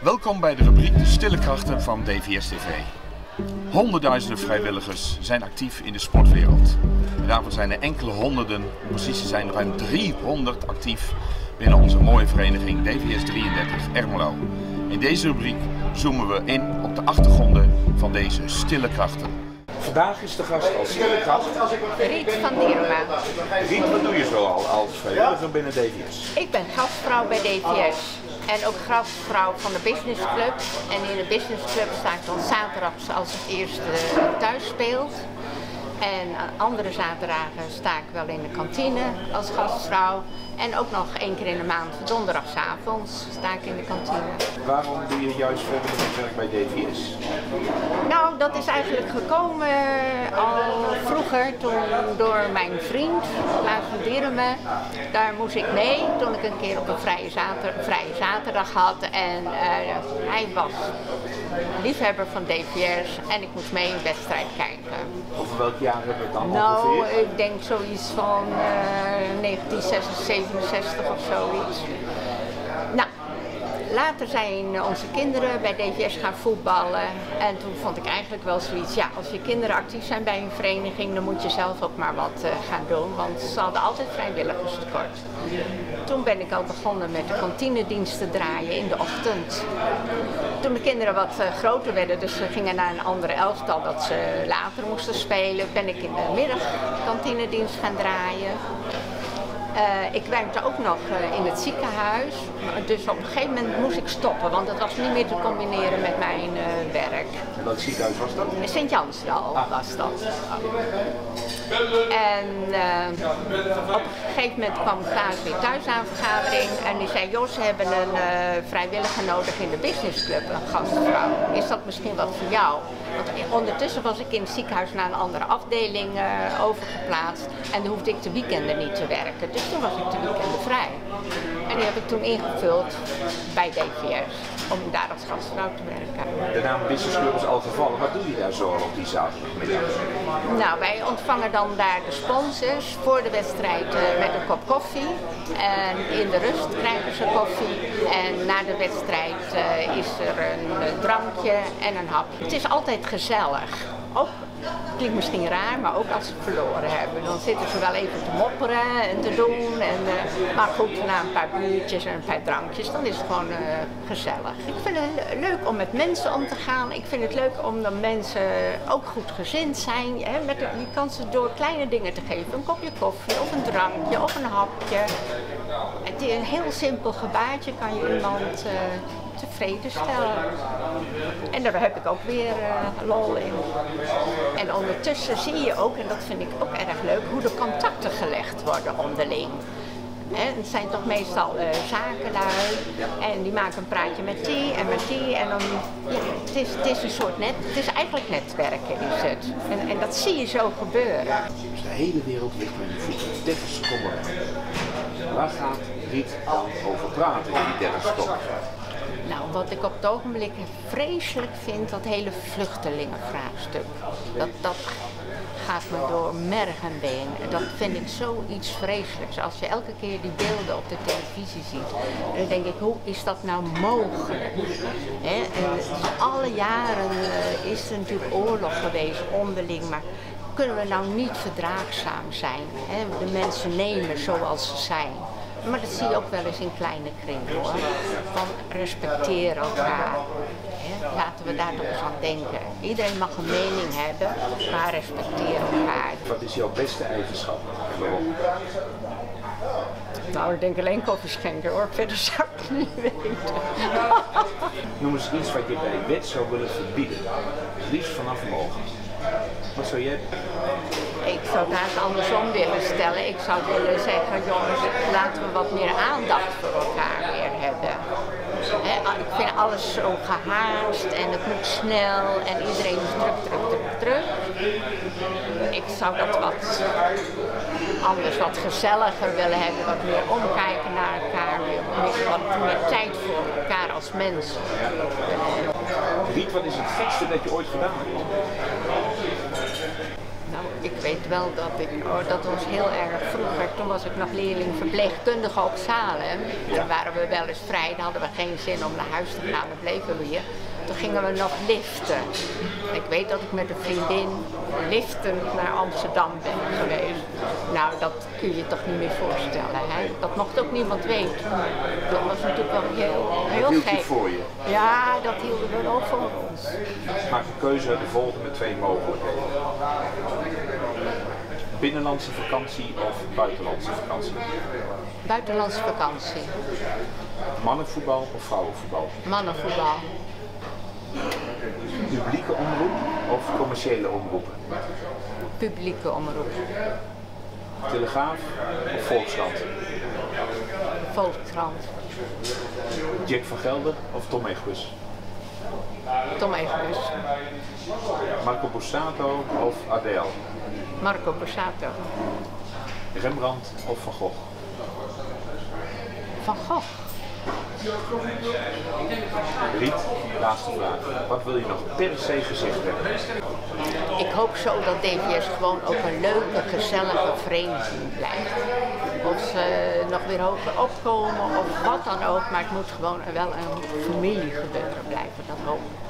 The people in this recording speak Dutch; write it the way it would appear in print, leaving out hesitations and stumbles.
Welkom bij de rubriek De Stille Krachten van DVS TV. Honderdduizenden vrijwilligers zijn actief in de sportwereld. En daarvan zijn er enkele honderden, om precies te zijn ruim 300 actief binnen onze mooie vereniging DVS 33 Ermelo. In deze rubriek zoomen we in op de achtergronden van deze stille krachten. Vandaag is de gast als stille kracht Riet van Dierema. Riet, wat doe je zo al als vrijwilliger binnen DVS? Ik ben gastvrouw bij DVS en ook gastvrouw van de Business Club. En in de Business Club sta ik dan zaterdags als het eerste thuis speelt. En andere zaterdagen sta ik wel in de kantine als gastvrouw. En ook nog 1 keer in de maand, donderdagavonds, sta ik in de kantine. Waarom doe je juist vrijwilligerswerk bij DVS? Nou, dat is eigenlijk gekomen al vroeger toen door mijn vriend, Klaas van Dierema. Daar moest ik mee toen ik een keer op een vrije zaterdag had. En hij was liefhebber van DVS en ik moest mee een wedstrijd kijken. Over welk jaar hebben we het dan ongeveer? Nou, ik denk zoiets van 1967 of zoiets. Nou, later zijn onze kinderen bij DVS gaan voetballen en toen vond ik eigenlijk wel zoiets, ja, als je kinderen actief zijn bij een vereniging, dan moet je zelf ook maar wat gaan doen, want ze hadden altijd vrijwilligerstekort. Toen ben ik al begonnen met de kantinedienst te draaien in de ochtend. Toen de kinderen wat groter werden, dus ze gingen naar een andere elftal dat ze later moesten spelen, ben ik in de middag kantinedienst gaan draaien. Ik werkte ook nog in het ziekenhuis, dus op een gegeven moment moest ik stoppen, want het was niet meer te combineren met mijn werk. En welk ziekenhuis was dat? Sint-Jansdal was dat. En op een gegeven moment kwam Klaas weer thuis aan vergadering en die zei, joh, ze hebben een vrijwilliger nodig in de Business Club, een gastvrouw. Is dat misschien wat voor jou? Want ondertussen was ik in het ziekenhuis naar een andere afdeling overgeplaatst en dan hoefde ik de weekenden niet te werken. Dus toen was ik de weekenden vrij. En die heb ik toen ingevuld bij DVS om daar als gastvrouw te werken. De naam Business Club is al gevallen. Wat doe je daar zo op die zaterdagmiddag? Nou, wij ontvangen dan daar de sponsors voor de wedstrijd met een kop koffie. En in de rust krijgen ze koffie. En na de wedstrijd is er een drankje en een hapje. Het is altijd gezellig. Ook, klinkt misschien raar, maar ook als ze verloren hebben. Dan zitten ze wel even te mopperen en te doen. Maar goed, na een paar biertjes en een paar drankjes, dan is het gewoon gezellig. Ik vind het leuk om met mensen om te gaan. Ik vind het leuk omdat mensen ook goed gezind zijn. Hè? Je kan ze door kleine dingen te geven. Een kopje koffie of een drankje of een hapje. Het is een heel simpel gebaartje kan je iemand tevreden stellen. En daar heb ik ook weer lol in. En ondertussen zie je ook, en dat vind ik ook erg leuk, hoe de contacten gelegd worden onderling. Het zijn toch meestal zakenlui en die maken een praatje met die en dan, ja, het is een soort het is eigenlijk netwerken is het. En dat zie je zo gebeuren. Dus de hele wereld ligt met je voeten, 30 seconden. Waar gaat Riet dan over praten in die 30 seconden? Nou, wat ik op het ogenblik vreselijk vind, dat hele vluchtelingenvraagstuk. Dat gaat me door merg en been. Dat vind ik zoiets vreselijks. Als je elke keer die beelden op de televisie ziet, dan denk ik, hoe is dat nou mogelijk? Alle jaren is er natuurlijk oorlog geweest onderling, maar kunnen we nou niet verdraagzaam zijn? De mensen nemen zoals ze zijn. Maar dat zie je ook wel eens in kleine kringen hoor. Van respecteer elkaar. Laten we daar toch eens aan denken. Iedereen mag een mening hebben, maar respecteer elkaar. Wat is jouw beste eigenschap? Nou, ik denk alleen koffie schenken hoor. Verder zou ik het niet weten. Noem eens iets wat je bij wet zou willen verbieden. Het liefst vanaf morgen. Wat zou jij doen? Ik zou het haast andersom willen stellen. Ik zou willen zeggen, jongens, laten we wat meer aandacht voor elkaar weer hebben. Ik vind alles zo gehaast en het moet snel en iedereen is druk. Ik zou dat wat anders, wat gezelliger willen hebben, wat meer omkijken naar elkaar, wat meer tijd voor elkaar als mensen. Riet, wat is het gekste dat je ooit gedaan hebt? Nou, ik weet wel dat was heel erg vroeger, toen was ik nog leerling verpleegkundige op Salem. Ja. Toen waren we wel eens vrij, dan hadden we geen zin om naar huis te gaan, dan bleven we hier. Toen gingen we nog liften. Ik weet dat ik met een vriendin liftend naar Amsterdam ben geweest. Nou, dat kun je toch niet meer voorstellen, hè? Dat mocht ook niemand weten. Dat was natuurlijk wel heel Hield gek. je voor je? Ja, dat hielden we wel voor ons. Maak een keuze uit de volgende 2 mogelijkheden. Binnenlandse vakantie of buitenlandse vakantie? Buitenlandse vakantie. Mannenvoetbal of vrouwenvoetbal? Mannenvoetbal. Publieke omroep of commerciële omroep? Publieke omroep. Telegraaf of Volkskrant? Volkskrant. Jack van Gelder of Tom Egbers? Tom Egbers. Marco Borsato of Adele? Marco Borsato. Rembrandt of Van Gogh? Van Gogh. Riet, laatste vraag. Wat wil je nog per se gezegd hebben? Ik hoop zo dat DVS gewoon ook een leuke, gezellige vereniging blijft. Of ze nog weer hoger opkomen of wat dan ook, maar het moet gewoon wel een familiegebeuren blijven, dat hoop ik.